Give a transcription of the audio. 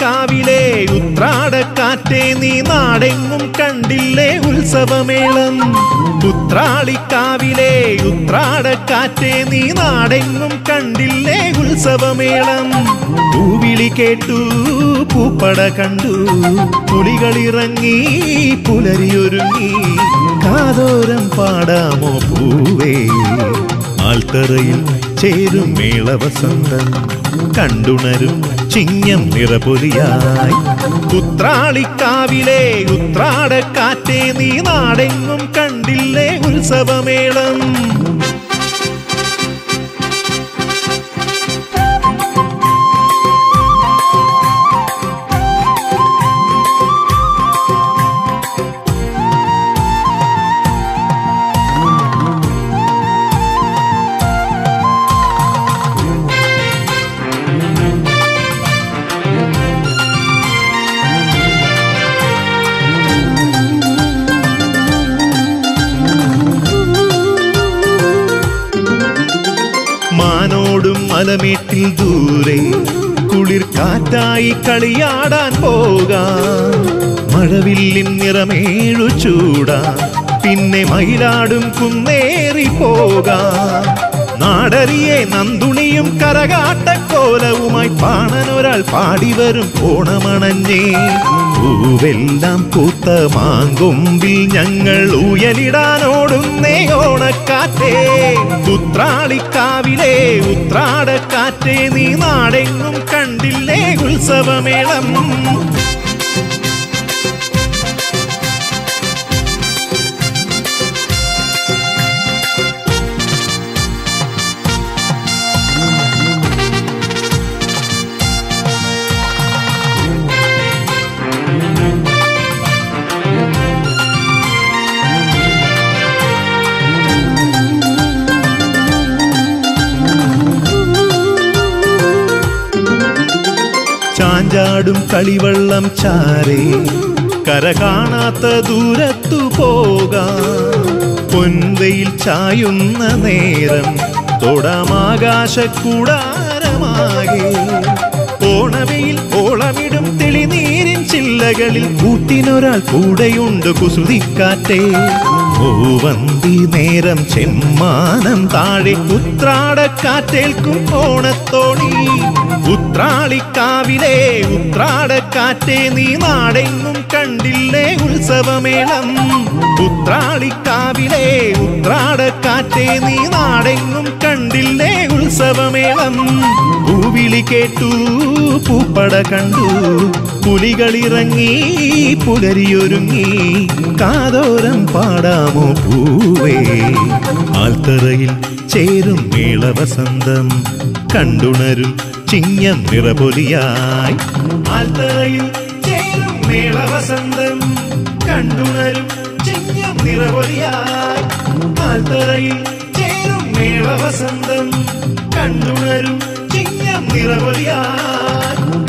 ഉത്രാളിക്കാവിലെ ഉത്രാടക്കാറ്റേ നീ നാടെങ്ങും കണ്ടില്ലേ ഉത്സവമേളം. ഉത്രാളിക്കാവിലെ ഉത്രാടക്കാറ്റേ നീ നാടെങ്ങും കണ്ടില്ലേ ഉത്സവമേളം. പൂവിളി കേട്ടു പൂപ്പട കണ്ടു പുലികളിറങ്ങി പുലരിയൊരുങ്ങി. കാതോരം പാടാമോ പൂവേ ആൽത്തറയിൽ ചേരും മേളവസന്തം കണ്ടുണരും ചിങ്ങം നിറപൊലിയായി. ഉത്രാളിക്കാവിലെ ഉത്രാടക്കാറ്റേ നീ നാടെങ്ങും കണ്ടില്ലേ ഉത്സവമേളം. മാനോടും മലമേട്ടിൽ ദൂരെ കുളിർ കാറ്റായി കളിയാടാൻ പോകാം. മഴവില്ലിൻ നിറമേഴു ചൂടാൻ പിന്നെ മയിലാടും കുന്നേറി പോകാം. നാടറിയെ നന്ദുണിയും കരകാട്ടക്കോലവുമായി പാണനൊരാൾ പാടിവരും ഓണമണഞ്ഞേ. പൂവെല്ലാം പൂത്ത മാങ്കൊമ്പിൽ ഞങ്ങൾ ഊയലിടാനോടുന്നേ ഓണക്കാറ്റേ. ഉത്രാളിക്കാവിലെ ഉത്രാടക്കാറ്റേ നീ നാടെങ്ങും കണ്ടില്ലേ ഉത്സവമേളം. ചാഞ്ചാടും കളിവള്ളം ചാരേ കര കാണാത്ത ദൂരത്തു പോകാം. പൊൻവെയിൽ ചായുന്ന നേരം തൊടാമാകാശക്കൂടാരമാകെ. ഓണവെയിൽ ഓളമിടും തെളിനീരിൻ ചില്ലകളിൽ കൂട്ടിനൊരാൾ കൂടെയുണ്ട് കുസൃതിക്കാറ്റേ. പൂവന്തി നേരം ചെമ്മാനം താഴെ ഉത്രാടക്കാറ്റേൽക്കും ഓണത്തോണി. ഉത്രാളിക്കാവിലെ ഉത്രാടക്കാറ്റേ നീ നാടെങ്ങും കണ്ടില്ലേ ഉത്സവമേളം. ഉത്രാളിക്കാവിലെ ഉത്രാടക്കാറ്റേ നീ നാടെങ്ങും കണ്ടില്ലേ ഉത്സവമേളം. പൂവിളി കേട്ടു പൂപ്പട കണ്ടു പുലികളിറങ്ങി പുലരിയൊരുങ്ങി. കാതോരം പാടാമോ പൂവേ ആൽത്തറയിൽ ചേരും മേളവസന്തം കണ്ടുണരും ചിങ്ങം നിറപൊലിയായി. ആൽത്തറയിൽ ചേരും മേളവസന്തം കണ്ടുണരും ചിങ്ങം നിറപൊലിയായി. ആൽത്തറയിൽ ചേരും മേളവസന്തം കണ്ടുണരും ചിങ്ങം നിറപൊലിയായി.